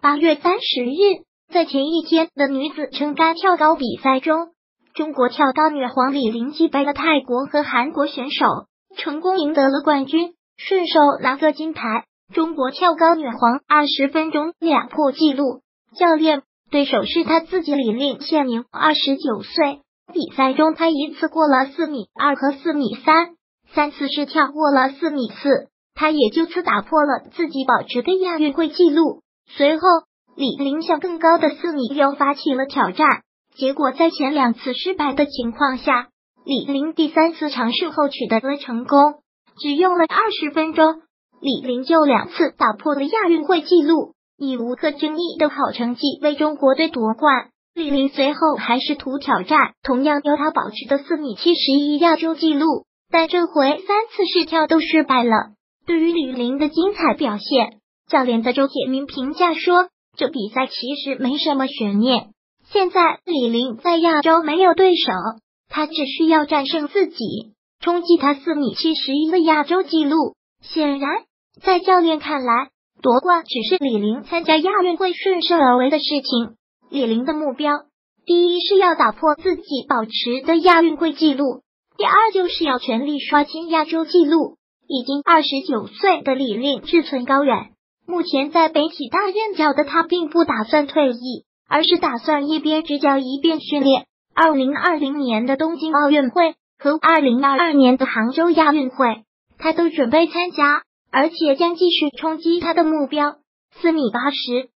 8月30日，在前一天的女子撑杆跳高比赛中，中国跳高女皇李玲击败了泰国和韩国选手，成功赢得了冠军，顺手拿个金牌。中国跳高女皇20分钟2破纪录，教练对手是她自己李玲，现年29岁。比赛中，她一次过了4.2米和4.3米，3次是跳过了4.4米，她也就此打破了自己保持的亚运会纪录。随后，李玲向更高的4.6米发起了挑战，结果在前2次失败的情况下，李玲第3次尝试后取得了成功，只用了20分钟，李玲就2次打破了亚运会纪录，以无可争议的好成绩为中国队夺冠。李玲随后还试图挑战同样由她保持的4.71米亚洲纪录，但这回3次试跳都失败了。对于李玲的精彩表现，教练的周铁民评价说，这比赛其实没什么悬念，现在李玲在亚洲没有对手，她只需要战胜自己，冲击她4.71米的亚洲纪录。显然，在教练看来，夺冠只是李玲参加亚运会顺势而为的事情。李玲的目标，第一是要打破自己保持的亚运会纪录，第二就是要全力刷新亚洲纪录。已经29岁的李玲志存高远，目前在北体大任教的她并不打算退役，而是打算一边执教一边训练。2020年的东京奥运会和2022年的杭州亚运会，她都准备参加，而且将继续冲击她的目标4.80米。